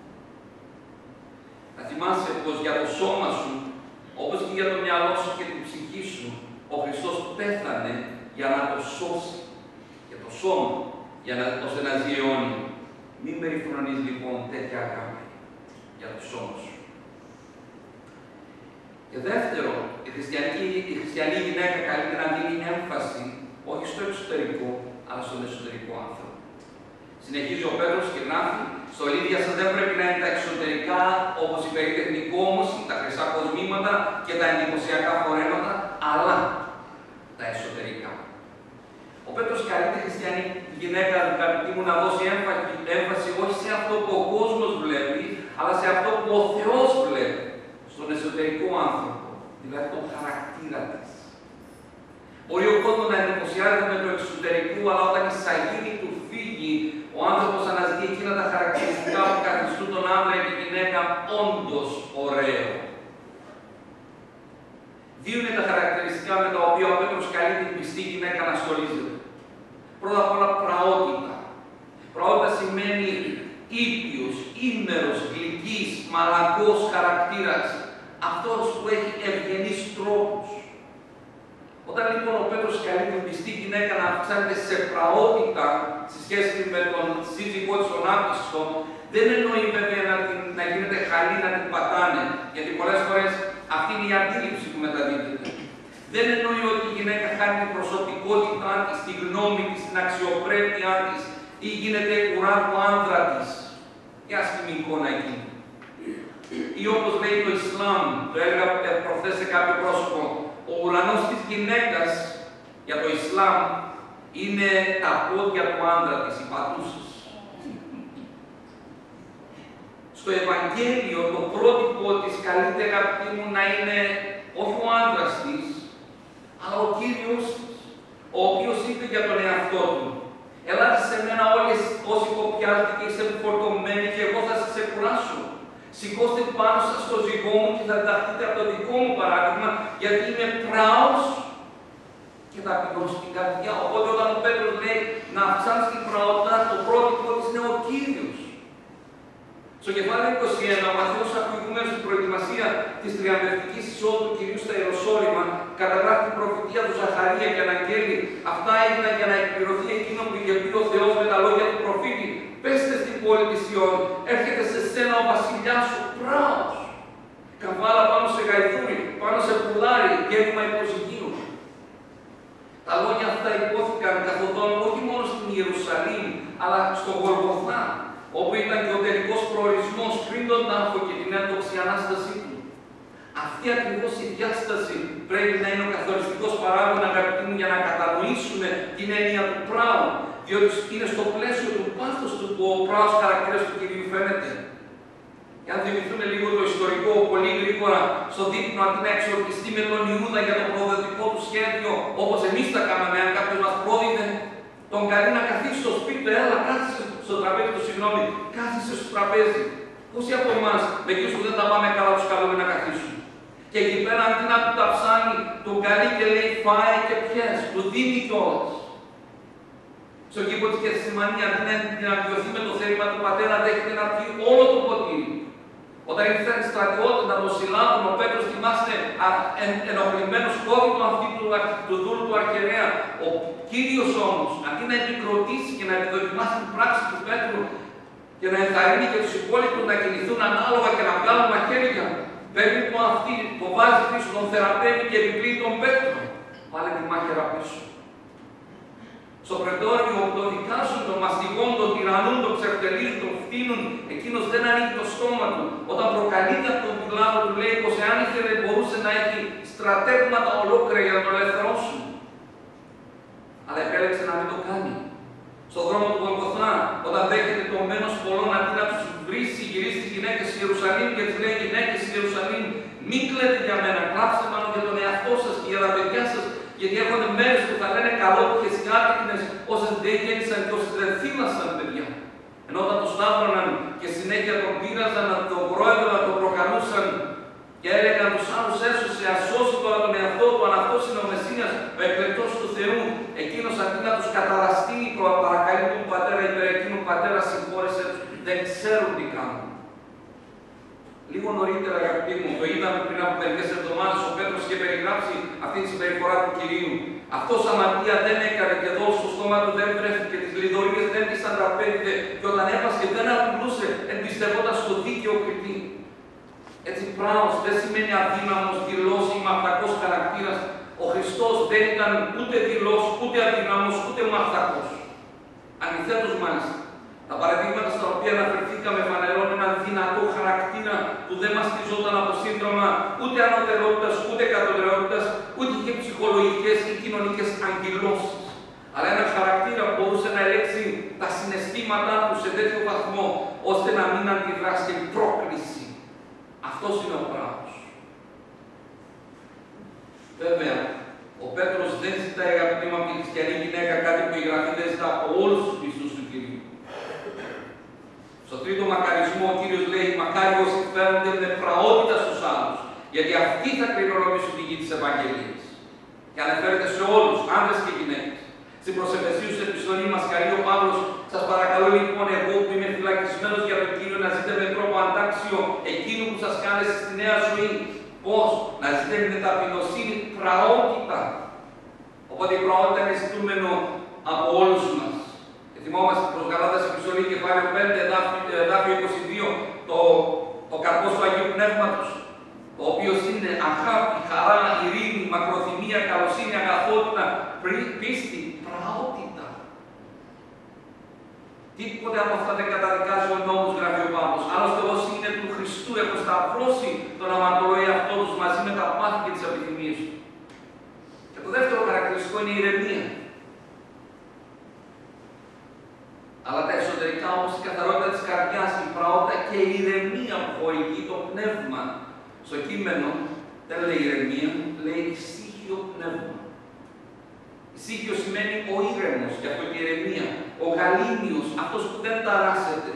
S1: Να θυμάσαι πως για το σώμα σου, όπως και για το μυαλό σου και την ψυχή σου, ο Χριστός πέθανε για να το σώσει. Για το σώμα, για να, ώστε να ζει αιώνιο. Μην περιφρονείς λοιπόν τέτοια αγάπη για το σώμα σου. Και δεύτερο, η χριστιανική, η χριστιανή γυναίκα καλύτερα να δίνει έμφαση όχι στο εξωτερικό, αλλά στον εσωτερικό άνθρωπο. Συνεχίζει ο Πέτρος και γράφει: στολίδια σας δεν πρέπει να είναι τα εξωτερικά, όπως η περίτεχνη κόμωση, τα χρυσά κοσμήματα και τα εντυπωσιακά φορέματα, αλλά τα εσωτερικά. Ο Πέτρος καλεί τη χριστιανή γυναίκα, αγαπητοί μου, να δώσει έμφαση όχι σε αυτό που ο κόσμος βλέπει, αλλά σε αυτό που ο Θεός βλέπει. Στον εσωτερικό άνθρωπο, δηλαδή τον χαρακτήρα της. Μπορεί ο κόσμος να εντυπωσιάζεται με το εξωτερικό, αλλά όταν η σαγίνη του φύγει, ο άνθρωπος αναζητεί εκείνα τα χαρακτηριστικά που καθιστούν τον άντρα και τη γυναίκα όντως ωραίο. Δύο είναι τα χαρακτηριστικά με τα οποία ο Πέτρος καλεί την πιστή γυναίκα να στολίζεται. Πρώτα απ' όλα πραότητα. Πραότητα σημαίνει ήπιος, ήμερος, γλυκή. υγιής, μαλακός χαρακτήρας, αυτός που έχει ευγενείς τρόπους. Όταν λοιπόν ο Πέτρος καλεί την πιστή γυναίκα να αυξάνεται σε πραότητα στη σχέση με τον σύζυγό της τον άπιστο, δεν εννοεί βέβαια να, την, να γίνεται χαλή, να την πατάνε, γιατί πολλές φορές αυτή είναι η αντίληψη που μεταδίδεται. Δεν εννοεί ότι η γυναίκα χάνει την προσωπικότητά της, τη γνώμη της, την αξιοπρέπειά της ή γίνεται ουρά του άνδρα της. Η άσχημη εικόνα εκεί. Ή όπως λέει το Ισλάμ, το έλεγα προχθές σε κάποιο πρόσωπο, ο ουρανός της γυναίκας για το Ισλάμ είναι τα πόδια του άνδρα της, οι πατούσες. Στο Ευαγγέλιο το πρότυπο της καλείται, αγαπητοί μου, να είναι όχι ο άνδρας της, αλλά ο Κύριος της, ο οποίος είπε για τον εαυτό του: «Ελάτε σε μένα όλες όσοι κοπιάζετε και είστε φορτωμένοι και εγώ θα σας εκουράσω. Σηκώστε πάνω σας στο ζυγό μου και θα διδαχτείτε από το δικό μου παράδειγμα, γιατί είμαι πράος και ταπεινός στην καρδιά». Οπότε όταν ο Πέτρος λέει να αυξάνεις την πραότητα, το πρότυπο της είναι ο Κύριος. Στο κεφάλαιο είκοσι ένα, ο Μαθαίος, ακολουθούμενος στην προετοιμασία της τριαμβευτικής εισόδου του Κυρίου στα Ιεροσόλυμα, καταγράφει την προφητεία του Ζαχαρία και αναγγέλει: «Αυτά έγιναν για να εκπληρωθεί εκείνο που είχε πει ο Θεός με τα λόγια του προφήτη. Πέστε στην πόλη της Ιών, έρχεται σε σένα ο βασιλιάς σου, πράος. Καβάλα πάνω σε γαϊδούρι, πάνω σε πουλάρι, γεύμα υποζυγίου». Τα λόγια αυτά υπόθηκαν καθοδόν όχι μόνο στην Ιερουσαλήμ, αλλά στο Γολγοθά, όπου ήταν και ο τελικός προορισμός πριν τον τάφο και την έντοξη Ανάστασή του. Αυτή ακριβώς η διάσταση πρέπει να είναι ο καθοριστικός παράγων, αγαπητοί μου, για να κατανοήσουμε την έννοια του πράου, διότι είναι στο πλαίσιο του πάθους του που ο πράος χαρακτήρας του Κυρίου φαίνεται. Και αν θυμηθούμε λίγο το ιστορικό, πολύ γρήγορα, στο δείπνο, αντί να εξορκιστεί με τον Ιούδα για το προδοτικό του σχέδιο, όπως εμείς τα κάναμε, αν κάποιος μας πρόδιδε, τον καλεί να καθίσει στο σπίτι του, έλα, κάθισε στο τραπέζι του, συγγνώμη, κάθισε στο τραπέζι. Πόσοι από εμάς, με εκείνους που δεν τα πάμε καλά, τους καλούμε να καθίσουν. Και εκεί πέρα, αντί να του τα ψάνει, τον καλεί και λέει: «Φάε και πιες», του δίνει κιόλας. Στον κήπο της Γεθσιμανή, αντί να αντιωθεί με το θέλημα του πατέρα, δέχεται να πιει όλο το ποτήρι. Όταν ήρθαν οι στρατιώτες να τον συλλάβουν, ο Πέτρος, θυμάστε, εν, ενοχλημένος, κόβει τον αυτή του, του δούλου του αρχιερέα. Ο Κύριος όμως, αντί να επικροτήσει και να επιδοκιμάσει την πράξη του Πέτρου και να ενθαρρύνει και τους υπόλοιπους να κινηθούν ανάλογα και να βγάλουν μαχαίρια, παίρνει το αυτή, το βάζει πίσω, τον θεραπεύει και επιπλύει τον Πέτρο. Πάλε τη μάχαιρα πίσω. Στο πρετόριο το δικάζουν, τον μαστιγών, τον τυραννούν, τον ξεφτελίζουν, τον φτύνουν. Εκείνος δεν ανοίγει το στόμα του. Όταν προκαλείται από τον Πιλάτο, του λέει πως εάν ήθελε μπορούσε να έχει στρατεύματα ολόκληρα για να τον ελευθερώσουν. Αλλά επέλεξε να μην το κάνει. Στον δρόμο του Γολγοθά, όταν δέχεται το μένος πολλών, αντί να τους βρίσει, γυρίσει τις γυναίκες στη Ιερουσαλήμ και τις λέει: «Γυναίκες στη Ιερουσαλήμ, μην κλαίτε για μένα, κλάψτε μάλλον για τον εαυτό σας και για τα παιδιά σας, γιατί έρχονται μέρες που θα λένε καλόπιες και άτεκνες όσες δεν γέννησαν και όσες δεν θύμασαν παιδιά». Ενώ όταν τον σταύρωναν και συνέχεια τον πείραζαν, να τον πρόεδρο να τον προκαλούσαν και έλεγαν τους άλλους: «Έσωσε, ασώσει τώρα τον εαυτό του, αν αυτός είναι ο Μεσσίας, ο εκλεκτός του Θεού». Εκείνος αντί να τους καταραστεί, παρακαλεί τον πατέρα υπέρ εκείνου: «Πατέρα, συγχώρεσέ τους, δεν ξέρουν τι κάνουν». Λίγο νωρίτερα, αγαπητοί μου, το είδαμε πριν από μερικές εβδομάδες, ο Πέτρος είχε περιγράψει αυτή τη συμπεριφορά του Κυρίου. «Αυτός αμαρτία δεν έκανε και εδώ στο στόμα του δεν βρέθηκε, τις λιδωρίες δεν τις ανταπέδιδε και όταν έπασχε δεν απειλούσε, εμπιστευόταν στο δίκαιο κριτή». Έτσι, πράος δεν σημαίνει αδύναμος, δηλός ή μαρτακός χαρακτήρας. Ο Χριστός δεν ήταν ούτε δηλός, ούτε αδύναμος, ούτε μαρτακός. Αντιθέτως, μάλιστα, τα παραδείγματα στα οποία αναφερθήκαμε φανερώνουν έναν δυνατό χαρακτήρα που δεν μαστιζόταν από σύνδρομα ούτε ανωτερότητας, ούτε κατωτερότητας, ούτε και ψυχολογικές ή κοινωνικές αγκυλώσεις. Αλλά ένα χαρακτήρα που μπορούσε να ελέγξει τα συναισθήματά του σε τέτοιο βαθμό, ώστε να μην αντιδρά στην πρόκληση. Αυτός είναι ο πράος. Βέβαια, ο Πέτρος δεν ζητάει, αγαπητοί μου, από την χριστιανή γυναίκα κάτι που η Γραφή δεν ζητά από όλους τους πιστούς του Κυρίου. Στο τρίτο μακαρισμό ο Κύριος λέει: «Μακάρι όσοι φέρονται με πραότητα στους άλλους, γιατί αυτοί θα κληρονομήσουν τη γη της Ευαγγελίας». Και αναφέρεται σε όλους, άντρες και γυναίκες. Στην προς Εφεσίους επιστολή μας καλεί ο Παύλος: «Σας παρακαλώ λοιπόν, εγώ που είμαι φυλακισμένος για τον Κύριο, να ζείτε με τρόπο αντάξιο δύο, εκείνου που σας κάλεσε στη νέα ζωή. Πώς? Να ζείτε με ταπεινοσύνη πραότητα. Οπότε η πραότητα είναι ζητούμενο από όλους μας. Και θυμόμαστε προς Γαλάτας επιστολή κεφάλαιο πέντε, εδάφιο είκοσι δύο, το, το καρπός του Αγίου Πνεύματος, ο οποίος είναι αγάπη, χαρά, ειρήνη, μακροθυμία, καλοσύνη, αγαθότητα, πίστη, πραότητα. Τίποτε από αυτά δεν καταδικάζει ο νόμος, γράφει ο Παύλος. Άλλωστε, όσοι είναι του Χριστού έχουν σταυρώσει τον αμαρτωλό εαυτό τους μαζί με τα πάθη και τις επιθυμίες του. Και το δεύτερο χαρακτηριστικό είναι η ηρεμία. Αλλά τα εσωτερικά όμως, η καθαρότητα της καρδιάς, η πραότητα και η ηρεμία που χορηγεί το πνεύμα. Στο κείμενο δεν λέει ηρεμία, λέει ησύχιο πνεύμα. Ησύχιο σημαίνει ο ήρεμος, γι' αυτό και η ηρεμία. Ο γαλήνιος, αυτός που δεν ταράσσεται.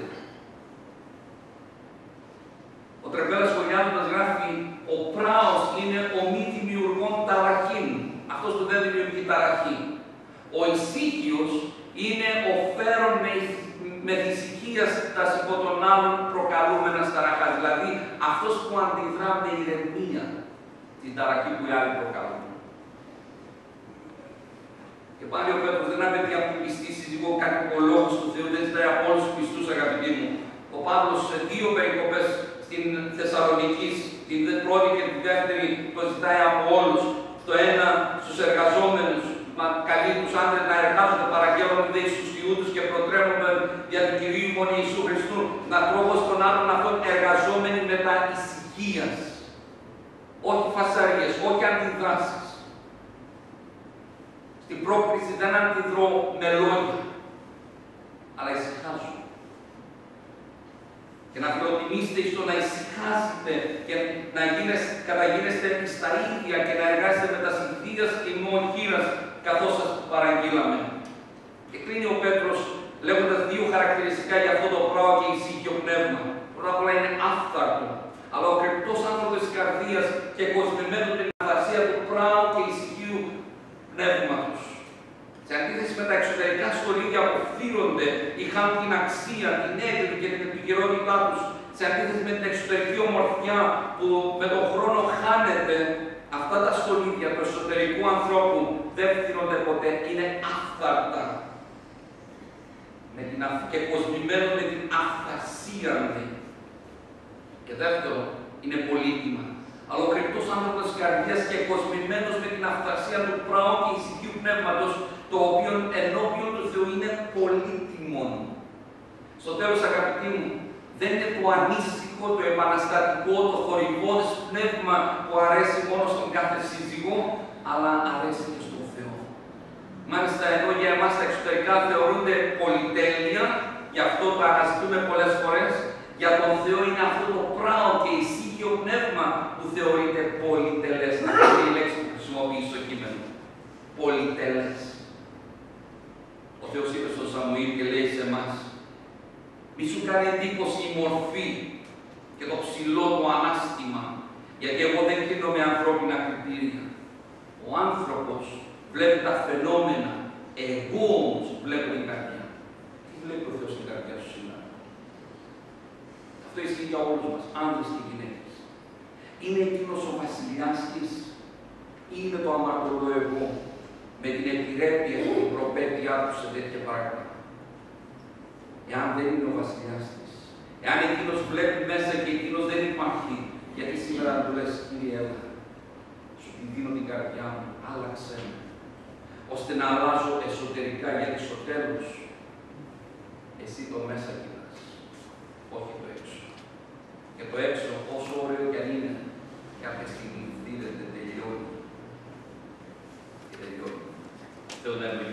S1: Ο Τρεμπέλας σχολιάζοντας γράφει, ο πράος είναι ο μη δημιουργών ταραχήν, αυτός που δεν δημιουργεί ταραχή. Ο ησύχιος είναι ο φέρον με, με δυσυχίας τα υπό των άλλων προκαλούμενα ταραχά. Δηλαδή, αυτός που αντιδρά με ηρεμία την ταραχή που οι άλλοι προκαλούν. Και πάλι ο Πέτρος δεν απαιτεί από την πιστή σύζυγο κακοπολόγους του Θεού, δεν ζητάει από όλους τους πιστούς, αγαπητοί μου. Ο Παύλος σε δύο περικοπές στην Θεσσαλονίκη, την πρώτη και την δεύτερη, το ζητάει από όλους. Το ένα στους εργαζόμενους, μα καλεί τους άντρες να εργάζονται, παραγγέλνονται δε στους Ιούδους και προτρέπουμε για του Κυρίου ημών Ιησού Χριστού, να τρώγω στον άλλον αυτόν εργαζόμενοι μετά ησυχίας. Όχι φασαρίες, όχι αντιδράσεις. Στην πρόκληση δεν αντιδρώ με λόγια, αλλά ησυχάζω. Και να προτιμήσετε στο να ησυχάσετε και να γίνεστε, καταγίνεστε στα ίδια και να εργάζεστε με τα συνθήκας ημών χείρας, καθώς σας παραγγείλαμε. Και κλείνει ο Πέτρος λέγοντας δύο χαρακτηριστικά για αυτό το πράο και ησύχιο πνεύμα. Πρώτα απ' όλα είναι άφθαρτο, αλλά ο κρεπτός άνθρωπος της καρδίας και κοσμημένο την αφασία του πράου και ησυχίου πνεύματος. Σε αντίθεση με τα εξωτερικά στολίδια που φύρονται, είχαν την αξία, την έγκριση και την επικαιρότητά τους. Σε αντίθεση με την εξωτερική ομορφιά που με τον χρόνο χάνεται, αυτά τα στολίδια του εσωτερικού ανθρώπου δεν φύρονται ποτέ, είναι άφθαρτα. Με την αφ... και κοσμημένο με την αυθασία. Και δεύτερο, είναι πολύτιμα. Αλλά ο κρεπτός άνθρωπος της καρδιάς και κοσμημένος με την αυθασία του πράου και ησυχίου πνεύματος, το οποίο ενώπιον του Θεού είναι πολύτιμο. Στο τέλος, αγαπητοί μου, δεν είναι το ανήσυχο, το επαναστατικό, το θορυβώδες πνεύμα που αρέσει μόνο στον κάθε σύζυγο, αλλά αρέσει και στον Θεό. Μάλιστα, ενώ για εμάς τα εξωτερικά θεωρούνται πολυτέλεια, γι' αυτό το αναζητούμε πολλές φορές, για τον Θεό είναι αυτό το πράο και ησύχιο πνεύμα που θεωρείται πολυτελές. Να είναι η λέξη που χρησιμοποιεί στο κείμενο. Πολυτελές. Ο Θεός είπε στον Σαμουήλ και λέει σε εμάς, μη σου κάνει εντύπωση η μορφή και το ψηλό του ανάστημα, γιατί εγώ δεν κρίνω με ανθρώπινα κριτήρια. Ο άνθρωπος βλέπει τα φαινόμενα, εγώ όμως βλέπω την καρδιά. Τι βλέπει ο Θεός στην καρδιά σου σήμερα? Αυτό ισχύει για όλους μας, άνδρες και γυναίκες. Είναι εκείνος ο βασιλιάς της ή είναι το αμαρτωλό εγώ, με την επιρρέπεια και την προπέτειά του σε τέτοια πράγματα? Εάν δεν είναι ο βασιλιάς της, εάν εκείνος βλέπει μέσα και εκείνος δεν υπάρχει, γιατί σήμερα του λες, Κύριε, έλα, σου την δίνω την καρδιά μου, άλλαξε με, ώστε να αλλάζω εσωτερικά, γιατί στο τέλος εσύ το μέσα κοιτάς, όχι το έξω. Και το έξω, όσο ωραίο κι αν είναι, κάποια στιγμή δίδεται, τελειώνει. Και τελειώνει. Θεό να